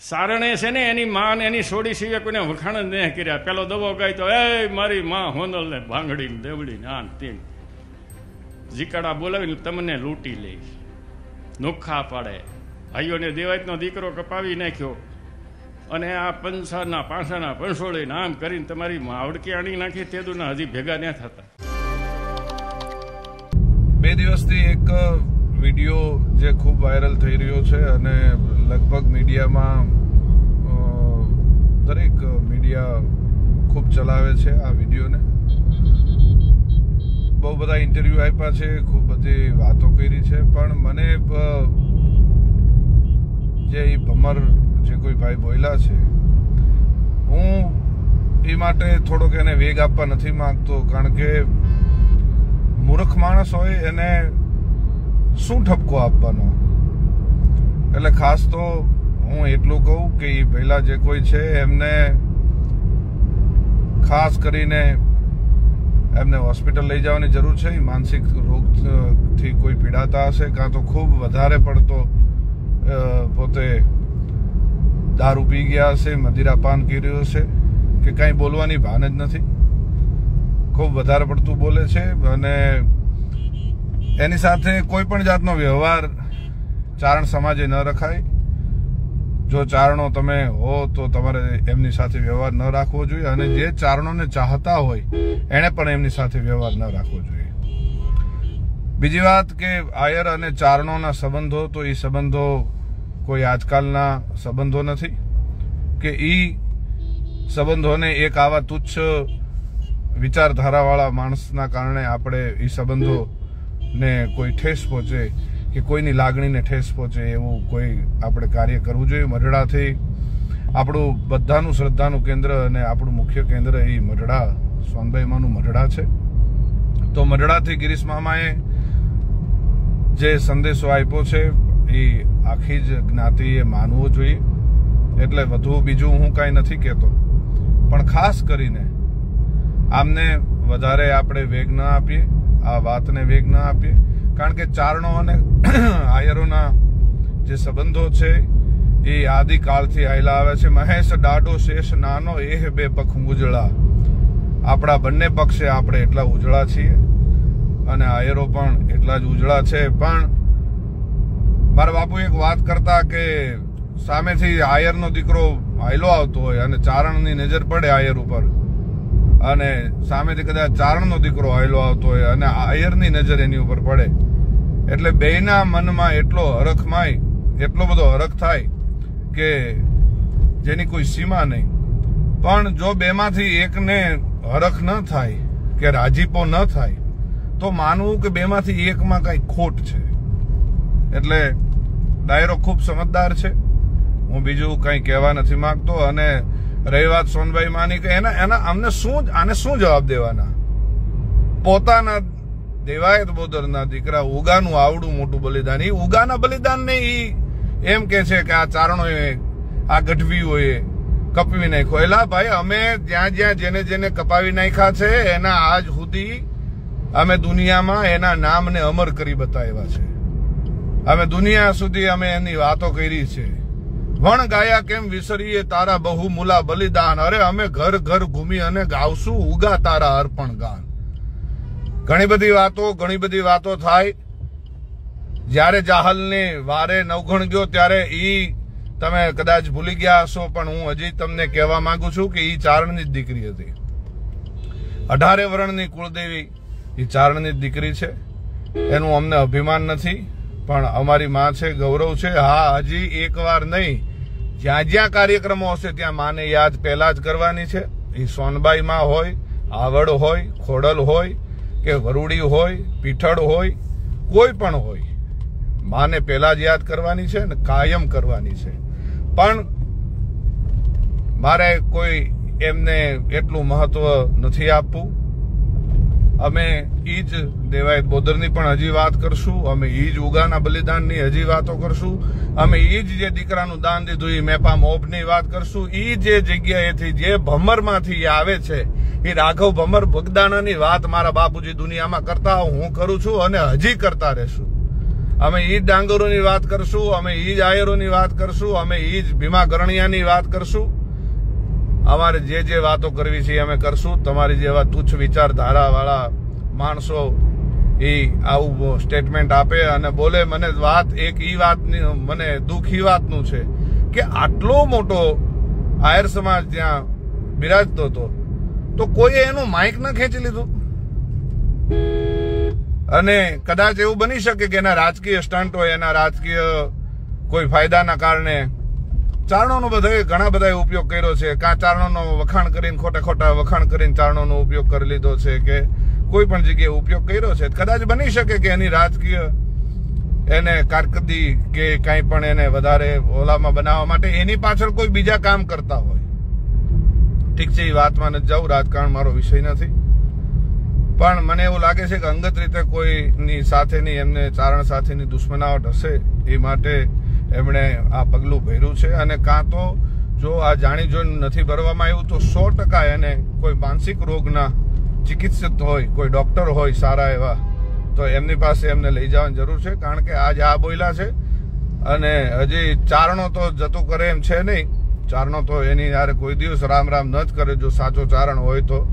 સારણે છે ને એની માં ને એની સોડી સિવાય કોઈને વખાણ જ નહીં કર્યા. પેલો દબો ગાય તો એ મારી માં હોનલ ને ભાંગડી ને દેવડી ને આન તેન જીકાડા બોલાવીને તમને લૂંટી લે, નોખા પાડે. ભાઈઓને દેવાયતનો દીકરો કપાવી નાખ્યો અને આ પંસાના પાંસાના પંસોળે નામ કરીને તમારી માવડકી આણી નાખી તેદુના હજી ભેગા ન થતા. 2 દિવસથી એક વિડીયો જે ખૂબ વાયરલ થઈ રહ્યો છે અને લગભગ મીડિયામાં દરેક મીડિયા ખૂબ ચલાવે છે આ વિડીયોને. બહુ બધા ઇન્ટરવ્યુ આપ્યા છે, ખૂબ બધી વાતો કરી છે, પણ મને જે ભમર જે કોઈ ભાઈ બોલ્યા છે, હું એ માટે થોડોક એને વેગ આપવા નથી માંગતો, કારણ કે મૂર્ખ માણસ હોય એને શું ઠપકો આપવાનો. એટલે ખાસ તો હું એટલું કહું કે એ પહેલા જે કોઈ છે એમને ખાસ કરીને એમને હોસ્પિટલ લઈ જવાની જરૂર છે. માનસિક રોગથી કોઈ પીડાતા હશે, કાં તો ખૂબ વધારે પડતો પોતે દારૂ પી ગયા હશે, મદિરાપાન કર્યું હશે, કે કાંઈ બોલવાની ભાન જ નથી, ખૂબ વધારે પડતું બોલે છે. અને એની સાથે કોઈ પણ જાતનો વ્યવહાર ચારણ સમાજે ન રખાય. જો ચારણો તમે હો તો તમારે એમની સાથે વ્યવહાર ન રાખવો જોઈએ, અને જે ચારણોને ચાહતા હોય એને પણ એમની સાથે વ્યવહાર ન રાખવો જોઈએ. બીજી વાત કે આયર અને ચારણોના સંબંધો, તો એ સંબંધો કોઈ આજકાલના સંબંધો નથી કે એ સંબંધોને એક આવા તુચ્છ વિચારધારાવાળા માણસના કારણે આપણે એ સંબંધોને કોઈ ઠેસ પહોંચે કે કોઈની લાગણીને ઠેસ પહોંચે એવું કોઈ આપણે કાર્ય કરવું જોઈએ. મઢડાથી આપણું બધાનું શ્રદ્ધાનું કેન્દ્ર અને આપણું મુખ્ય કેન્દ્ર એ મઢડા, સોનબાઈમાનું મઢડા છે. તો મઢડાથી ગિરીશ મામાએ જે સંદેશો આપ્યો છે એ આખી જ જ્ઞાતિએ માનવો જોઈએ. એટલે વધુ બીજું હું કાંઈ નથી કહેતો, પણ ખાસ કરીને આમને વધારે આપણે વેગ ન આપીએ, આ વાતને વેગ ન આપીએ, કારણ કે ચારણો અને આયરોના જે સંબંધો છે એ આદિકાળથી આવેલા આવે છે. મહેશ ડાડો શેષ નાનો એહ બે પખ ઉજળા. આપણા બંને પક્ષે આપણે એટલા ઉજળા છીએ અને આયરો પણ એટલા જ ઉજળા છે. પણ મારા બાપુ એક વાત કરતા કે સામેથી આયરનો દીકરો હાયલો આવતો હોય અને ચારણની નજર પડે આયર ઉપર, અને સામેથી કદાચ ચારણનો દીકરો હાયલો આવતો હોય અને આયરની નજર એની ઉપર પડે, એટલે બેયના મનમાં એટલો હરખમાય, એટલો બધો હરખ થાય કે જેની કોઈ સીમા નહીં. પણ જો બેમાંથી એકને હરખ ન થાય કે રાજીપો ન થાય તો માનવું કે બેમાંથી એકમાં કઈ ખોટ છે. એટલે ડાયરો ખૂબ સમજદાર છે, હું બીજું કઈ કહેવા નથી માંગતો. અને રહી વાત સોનબાઈ માની કે આને શું જવાબ દેવાના? પોતાના દેવાયત બોદરના દીકરા ઉગાનું આવડું મોટું બલિદાન, એ ઉગાના બલિદાન ને એમ કે છે કે આ ચારણોએ, આ ગઢવીઓએ કપાવી નાખ્યો. એલા ભાઈ, અમે જેને જેને કપાવી નાખ્યા છે એના આજ સુધી અમે દુનિયામાં એના નામને અમર કરી બતાવ્યા છે. અમે દુનિયા સુધી અમે એની વાતો કરી છે. વણ ગાયા કેમ વિસરીએ તારા બહુ મુલા બલિદાન, અરે અમે ઘર ઘર ઘૂમી અને ગાવશું ઉગા તારા અર્પણ ગાન. ઘણી બધી વાતો થાય. જયારે જાહલને વારે નવઘણ ગયો ત્યારે તમે કદાચ ભૂલી ગયા હશો, પણ હું હજી તમને કહેવા માંગુ છું કે એ ચારણની જ દીકરી હતી. 18 વર્ણની કુળદેવી એ ચારણની જ દીકરી છે. એનું અમને અભિમાન નથી, પણ અમારી માં છે, ગૌરવ છે. હા, હજી એક વાર નહીં, જ્યાં જ્યાં કાર્યક્રમો હશે ત્યાં માને યાદ પહેલા જ કરવાની છે. એ સોનબાઈ માં હોય, આવડ હોય, ખોડલ હોય કે વરુડી હોય, પીઠળ હોય, કોઈ પણ હોય, માને પહેલા જ યાદ કરવાની છે ને કાયમ કરવાની છે. પણ મારે કોઈ એમને એટલું મહત્વ નથી આપવું. અમે ઈ જ દેવાયત બોદરની પણ હજી વાત કરશું, અમે ઈ જ ઉગાના બલિદાનની હજી વાતો કરશું, અમે ઈ જ જે દીકરાનું દાન દીધું એ મેપા મોભની વાત કરશું. ઈ જે જગ્યાએથી જે ભમરમાંથી આવે છે એ રાઘવ ભમર બગદાણાની વાત મારા બાપુજી દુનિયામાં કરતા હું કરું છું અને હજી કરતા રહેશું. અમે ઈ જ ડાંગરોની વાત કરશું, અમે ઈ જ આયરોની વાત કરશું, અમે ઈ જ ભીમા ગરણિયાની વાત કરશું. અમારે જે વાતો કરવી છે અમે કરશું. તમારી જેવા તુચ્છ વિચારધારાવાળા માણસો આવું સ્ટેટમેન્ટ આપે અને બોલે. મને વાત એક ઈ વાતની, મને દુઃખ ઈ વાતનું છે કે આટલો મોટો આયર સમાજ ત્યાં બિરાજતો હતો તો કોઈએ એનું માઇક ન ખેંચી લીધું. અને કદાચ એવું બની શકે કે એના રાજકીય સ્ટન્ટ હોય, એના રાજકીય કોઈ ફાયદાના કારણે ચારણોનો ઘણા બધા ઉપયોગ કર્યો છે. કાં ચારણોનો વખાણ કરીને ખોટા વખાણ કરીને ચારણોનો ઉપયોગ કરી લીધો છે કે કોઈ પણ જગ્યાએ ઉપયોગ કર્યો છે. કદાચ બની શકે કે એની રાજકીય એને કારકર્દી કે કાંઈ પણ એને વધારે ઓલામાં બનાવવા માટે એની પાછળ કોઈ બીજા કામ કરતા હોય. ઠીક છે, એ વાતમાં નથી જાઉં, રાજકારણ મારો વિષય નથી. પણ મને એવું લાગે છે કે અંગત રીતે કોઈની સાથેની એમને ચારણ સાથેની દુશ્મનાવટ હશે, એ માટે એમણે આ પગલું ભર્યું છે. અને કાં તો જો આ જાણી જોઈને નથી ભરવામાં આવ્યું તો 100% એને કોઈ માનસિક રોગના ચિકિત્સક હોય, કોઈ ડોક્ટર હોય સારા એવા, તો એમની પાસે એમને લઈ જવાની જરૂર છે. કારણ કે આજ આ બોલ્યા છે અને હજી ચારણો તો જતું કરે એમ છે નહીં. ચારણો તો એની યાર કોઈ દિવસ રામ રામ ન જ કરે જો સાચો ચારણ હોય તો.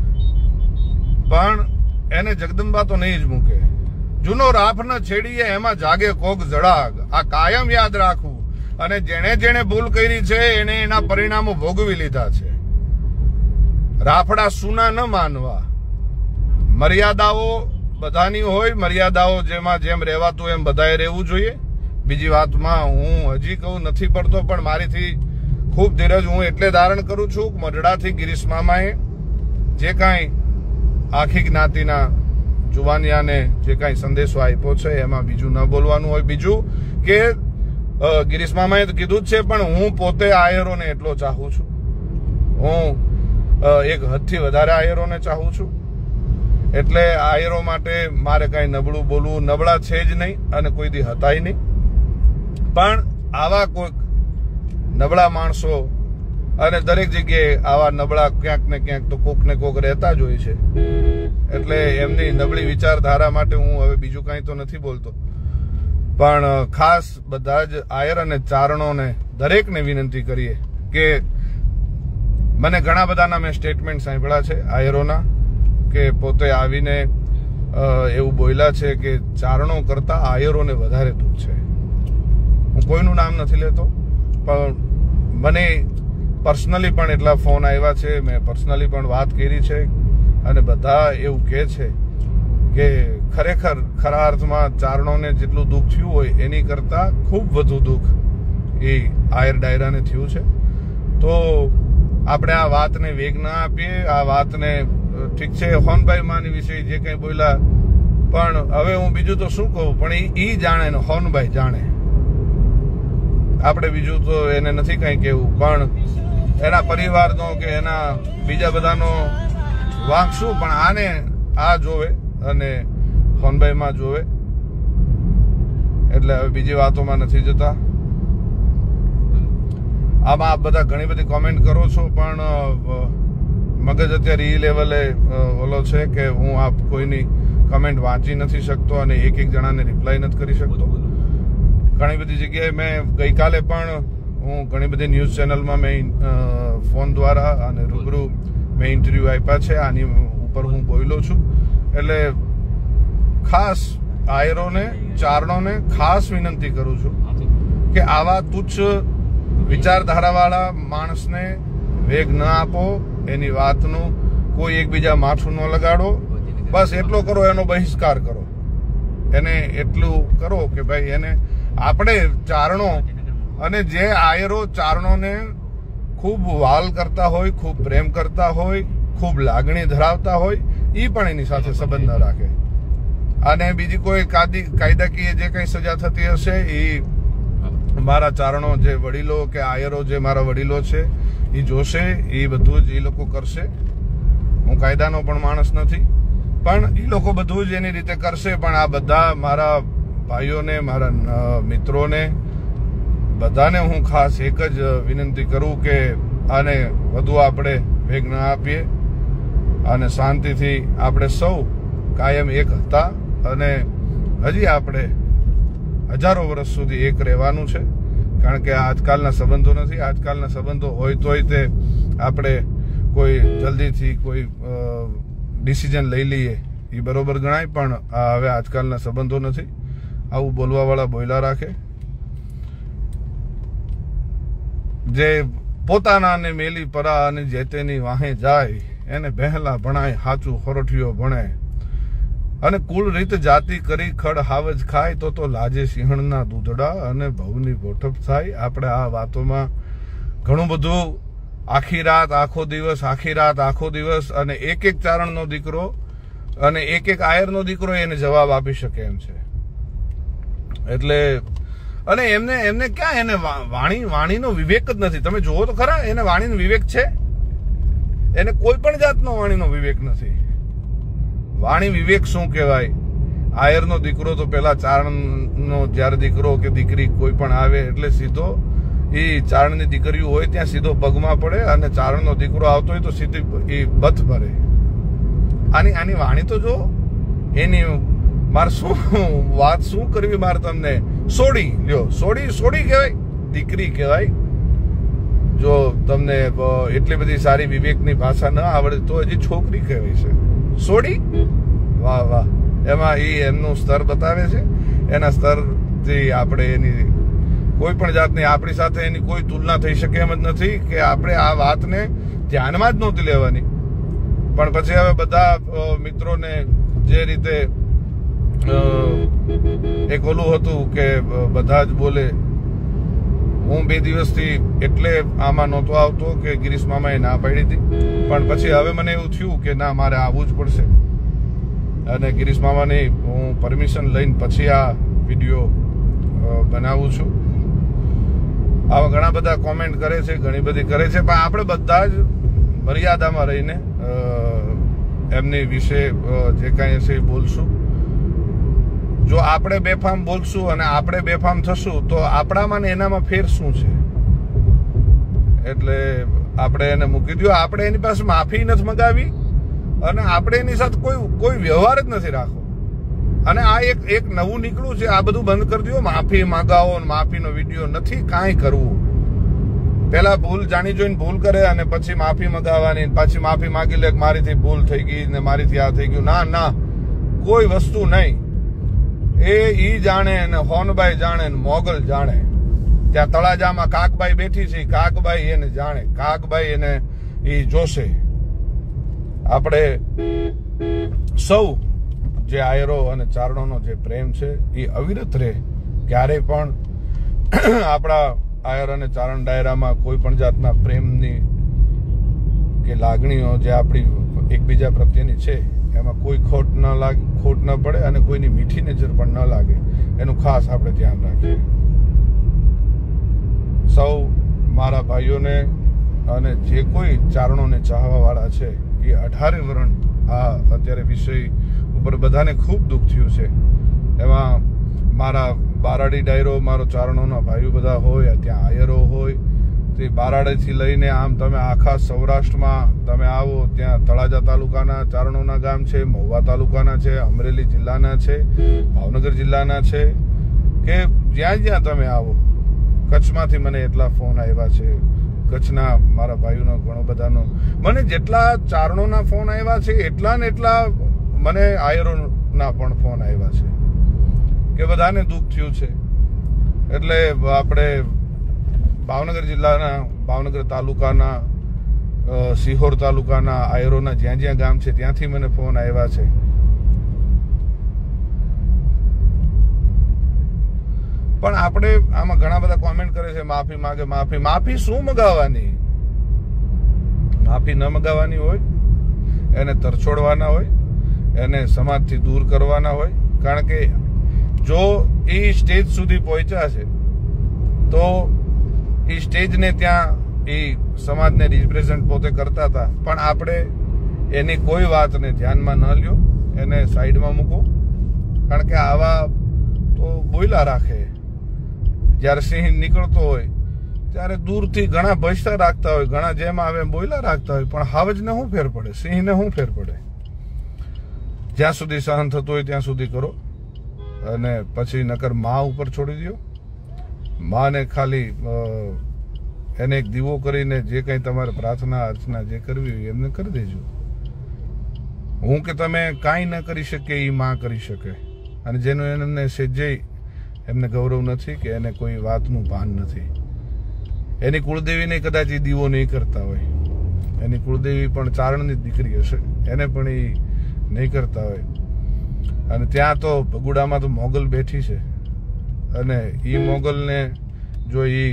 પણ એને જગદંબા તો નહીં જ મૂકે. જૂનો રાફ ન છેડીએ એમાં જાગે કોક જડાગ, આ કાયમ યાદ રાખવું. અને જેણે ભૂલ કરી છે એને એના પરિણામો ભોગવી લીધા છે. રાફડા સુના ન માનવા. મર્યાદાઓ બધાની હોય, મર્યાદાઓ જેમ રહેવાતું એમ બધાએ રહેવું જોઈએ. બીજી વાતમાં હું હજી કહું નથી પડતો, પણ મારીથી ખૂબ ધીરજ હું એટલે ધારણ કરું છું કે મઢડાથી ગિરીશ મામાએ જે કાંઈ આખી જ્ઞાતિના જુવાનિયાને જે કાંઈ સંદેશો આપ્યો છે એમાં બીજું ન બોલવાનું હોય. બીજું કે ગિરીશ મામાએ તો કીધું જ છે, પણ હું પોતે આયરોને એટલો ચાહું છું. હું એક હદથી વધારે આયરોને ચાહું છું. એટલે આયરો માટે મારે કાંઈ નબળું બોલવું, નબળા છે જ નહીં અને કોઈ દી હતાય નહીં. પણ આવા કોઈક નબળા માણસો, અને દરેક જગ્યાએ આવા નબળા ક્યાંક ને ક્યાંક તો કોક ને કોક રહેતા જ હોય છે. એટલે એમની નબળી વિચારધારા માટે હું હવે બીજું કાંઈ તો નથી બોલતો. પણ ખાસ બધા જ આયર અને ચારણોને દરેકને વિનંતી કરીએ કે મને ઘણા બધાના મેં સ્ટેટમેન્ટ સાંભળ્યા છે આયરોના, કે પોતે આવીને એવું બોલ્યા છે કે ચારણો કરતા આયરોને વધારે દુઃખ છે. હું કોઈનું નામ નથી લેતો, પણ મને પર્સનલી પણ એટલા ફોન આવ્યા છે, મેં પર્સનલી પણ વાત કરી છે અને બધા એવું કહે છે કે ખરેખર ખરા અર્થમાં ચારણોને જેટલું દુઃખ થયું હોય એની કરતા ખૂબ વધુ દુઃખ એ આયર ડાયરાને થયું છે. તો આપણે આ વાતને વેગ ના આપીએ. આ વાતને ઠીક છે, હોનભાઈ માની વિશે જે કંઈ બોલ્યા, પણ હવે હું બીજું તો શું કહું, પણ એ જાણે ને હોનભાઈ જાણે. આપણે બીજું તો એને નથી કંઈ કહેવું, પણ એના પરિવારનો કે એના બીજા બધાનો વાંક શું, પણ આને આ જોવે અને હોનભાઈમાં જોવે. એટલે હવે બીજી વાતોમાં નથી જતા. આમાં આપ બધા ઘણી બધી કોમેન્ટ કરો છો, પણ મગજ અત્યારે ઈ લેવલે ઓલો છે કે હું આપ કોઈની કમેન્ટ વાંચી નથી શકતો અને એક જણાને રિપ્લાય નથી કરી શકતો. ઘણી બધી જગ્યાએ મેં ગઈકાલે પણ હું ઘણી બધી ન્યૂઝ ચેનલમાં મેં ફોન દ્વારા અને રૂબરૂ મેં ઇન્ટરવ્યુ આપ્યા છે. આની ઉપર હું બોલ્યો છું. એટલે ખાસ આયરોને, ચારણોને ખાસ વિનંતી કરું છું કે આવા તુચ્છ વિચારધારાવાળા માણસને વેગ ન આપો. એની વાતનું કોઈ એકબીજા માથું ન લગાડો. બસ એટલો કરો, એનો બહિષ્કાર કરો. એને એટલું કરો કે ભાઈ એને આપણે ચારણો અને જે આયરો ચારણોને ખૂબ વાલ કરતા હોય, ખૂબ પ્રેમ કરતા હોય, ખૂબ લાગણી ધરાવતા હોય, એ પણ એની સાથે સંબંધ ન રાખે. અને બીજી કોઈ કાયદાકીય જે કંઈ સજા થતી હશે એ મારા ચારણો જે વડીલો કે આયરો જે મારા વડીલો છે એ જોશે. એ બધું જ એ લોકો કરશે. હું કાયદાનો પણ માણસ નથી, પણ એ લોકો બધું જ એની રીતે કરશે. પણ આ બધા મારા ભાઈઓને, મારા મિત્રોને, બધાને હું ખાસ એક જ વિનંતી કરું કે આને વધુ આપણે વેગ ન આપીએ અને શાંતિથી આપણે સૌ કાયમ એક હતા અને હજી આપણે હજારો વર્ષ સુધી એક રહેવાનું છે. કારણ કે આજકાલના સંબંધો નથી. આજકાલના સંબંધો હોય તોય તે આપણે કોઈ જલ્દીથી કોઈ ડિસિઝન લઈ લઈએ એ બરોબર ગણાય, પણ આ હવે આજકાલના સંબંધો નથી. આવું બોલવાવાળા બોયલા રાખે. જે પોતાના ને મેલી પરા અને જેતેની વાહે જાય એને બહેલા ભણાય હાચું ખોરઠિયો ભણે અને કુલ રીત જાતિ કરી ખડ હાવજ ખાય તો લાજે સિંહણના દૂધડા અને ભવની બોઠપ થાય. આપણે આ વાતોમાં ઘણું બધું આખી રાત આખો દિવસ અને એક ચારણનો દીકરો અને એક આયરનો દીકરો એને જવાબ આપી શકે એમ છે. એટલે અને એમને ક્યાં એને વાણીનો વિવેક જ નથી. તમે જુઓ તો ખરા, એને વાણીનો વિવેક છે? એને કોઈ પણ જાતનો વાણીનો વિવેક નથી. વાણી વિવેક શું કહેવાય? આયરનો દીકરો તો પેલા ચારણનો જ્યારે દીકરો કે દીકરી કોઈ પણ આવે એટલે સીધો એ ચારણની દીકરીઓ હોય ત્યાં સીધો પગમાં પડે, અને ચારણનો દીકરો આવતો હોય તો સીધી એ બથ ભરે. આની વાણી તો જો એની મારે વાત શું કરવી મારે તમને. સોડી કહેવાય, દીકરી કહેવાય. જો તમને એટલી બધી સારી વિવેકની ભાષા ન આવડે તો હજી છોકરી કહેવાય છે. સોડી, વાહ. એમાં એમનું સ્તર બતાવે છે. એના સ્તરથી આપણે એની કોઈ પણ જાતની આપણી સાથે એની કોઈ તુલના થઈ શકે એમ જ નથી કે આપણે આ વાતને ધ્યાનમાં જ નહોતી લેવાની. પણ પછી હવે બધા મિત્રોને જે રીતે એક ઓલું હતું કે બધા જ બોલે, હું 2 દિવસથી એટલે આમાં નહોતો આવતો કે ગિરીશ મામાએ ના પાડી હતી, પણ પછી હવે મને એવું થયું કે ના, મારે આવવું જ પડશે. અને ગિરીશ મામાની હું પરમિશન લઈને પછી આ વિડીયો બનાવું છું. આવા ઘણા બધા કોમેન્ટ કરે છે, ઘણી બધી કરે છે, પણ આપણે બધા જ મર્યાદામાં રહીને એમની વિશે જે કાંઈ હશે એ બોલશું. જો આપણે બેફામ બોલશું અને આપણે બેફામ થશું તો આપણામાં ને એનામાં ફેર શું છે? એટલે આપણે એને મૂકી દો. આપણે એની પાસે માફી નથી મંગાવી અને આપણે એની સાથે કોઈ વ્યવહાર જ નથી રાખવો. અને આ એક નવું નીકળ્યું છે, આ બધું બંધ કરી દો. માફી માંગાવો, માફીનો વિડીયો નથી કાંઈ કરવું. પેલા ભૂલ જાણી જોઈને ભૂલ કરે અને પછી માફી મંગાવવાની, પાછી માફી માંગી લે મારીથી ભૂલ થઈ ગઈ ને મારીથી આ થઈ ગયું. ના, કોઈ વસ્તુ નહીં. ઈ જાણે ને હોનબાઈ જાણે ને મોગલ જાણે. ત્યાં તળાજામાં કાકબાઈ બેઠી છે, કાકબાઈ એને જાણે, કાકબાઈ એને ઈ જોશે. આપણે સૌ જે આયરો અને ચારણોનો જે પ્રેમ છે એ અવિરત રહે. ક્યારે પણ આપણા આયર અને ચારણ ડાયરામાં કોઈ પણ જાતના પ્રેમની કે લાગણીઓ જે આપણી એકબીજા પ્રત્યેની છે એમાં કોઈ ખોટ ન પડે અને કોઈની મીઠી નજર પણ ન લાગે, એનું ખાસ આપણે ધ્યાન રાખીએ. સૌ મારા ભાઈઓને અને જે કોઈ ચારણોને ચાહવા વાળા છે એ 18 વરણ આ અત્યારે વિષય ઉપર બધાને ખૂબ દુઃખ થયું છે. એમાં મારા બારાડી ડાયરો, મારો ચારણોના ભાઈઓ બધા હોય, ત્યાં આયરો હોય, તે બારાડીથી લઈને આમ તમે આખા સૌરાષ્ટ્રમાં તમે આવો ત્યાં તળાજા તાલુકાના ચારણોના ગામ છે, મહુવા તાલુકાના છે, અમરેલી જિલ્લાના છે, ભાવનગર જિલ્લાના છે, કે જ્યાં તમે આવો. કચ્છમાંથી મને એટલા ફોન આવ્યા છે, કચ્છના મારા ભાઈઓનો ઘણો બધાનો. મને જેટલા ચારણોના ફોન આવ્યા છે એટલા ને એટલા મને આયરોના પણ ફોન આવ્યા છે કે બધાને દુઃખ થયું છે. એટલે આપણે ભાવનગર જિલ્લાના, ભાવનગર તાલુકાના, સિહોર તાલુકાના આયરોના જ્યાં ગામ છે ત્યાંથી મને ફોન આવ્યા છે. પણ આપણે આમાં ઘણા બધા કોમેન્ટ કરે છે, માફી માંગે. માફી શું મગાવવાની? માફી ન મગાવવાની હોય, એને તરછોડવાના હોય, એને સમાજથી દૂર કરવાના હોય. કારણ કે જો એ સ્ટેજ સુધી પહોંચ્યા છે તો એ સ્ટેજને ત્યાં એ સમાજને રિપ્રેઝન્ટ પોતે કરતા હતા, પણ આપણે એની કોઈ વાતને ધ્યાનમાં ન લ્યો, એને સાઈડમાં મૂકો. કારણ કે આવા તો બોયલા રાખે. જ્યારે સિંહ નીકળતો હોય ત્યારે દૂરથી ઘણા ભજતા રાખતા હોય, ઘણા જેમ આવે એમ બોયલા રાખતા હોય, પણ હાવજને શું ફેર પડે? સિંહને શું ફેર પડે? જ્યાં સુધી સહન થતું હોય ત્યાં સુધી કરો. અને પછી નકર મા ઉપર છોડી દો. માને ખાલી એને એક દીવો કરીને જે કંઈ તમારે પ્રાર્થના અર્ચના જે કરવી હોય એમને કરી દેજો. હું કે તમે કાંઈ ન કરી શકે એ માં કરી શકે. અને જેનું એમને સેજે એમને ગૌરવ નથી કે એને કોઈ વાતનું ભાન નથી. એની કુળદેવીને કદાચ એ દીવો નહીં કરતા હોય, એની કુળદેવી પણ ચારણની દીકરી હશે, એને પણ એ નહીં કરતા હોય. અને ત્યાં તો ભગુડામાં તો મોગલ બેઠી છે, અને એ મોગલને જો એ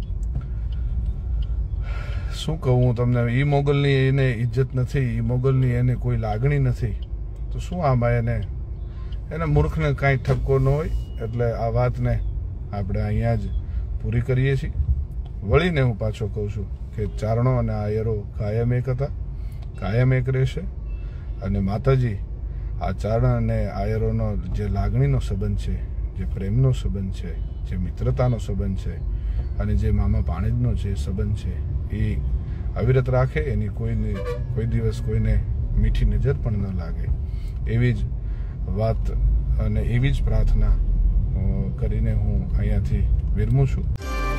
શું કહું હું તમને, એ મોગલની એને ઇજ્જત નથી, એ મોગલની એને કોઈ લાગણી નથી, તો શું આમાં એના મૂર્ખને કાંઈ ઠપકો ન હોય. એટલે આ વાતને આપણે અહીંયા જ પૂરી કરીએ છીએ. વળીને હું પાછો કહું છું કે ચારણો અને આયરો કાયમ એક હતા, કાયમ એક રહેશે. અને માતાજી આ ચારણ અને આયરોનો જે લાગણીનો સંબંધ છે, જે પ્રેમનો સંબંધ છે, જે મિત્રતાનો સંબંધ છે, અને જે મામા ભાણેજનો જે સંબંધ છે એ અવિરત રાખે. એની કોઈ દિવસ કોઈને મીઠી નજર પણ ન લાગે, એવી જ વાત અને એવી જ પ્રાર્થના કરીને હું અહીંયાથી વિરમું છું.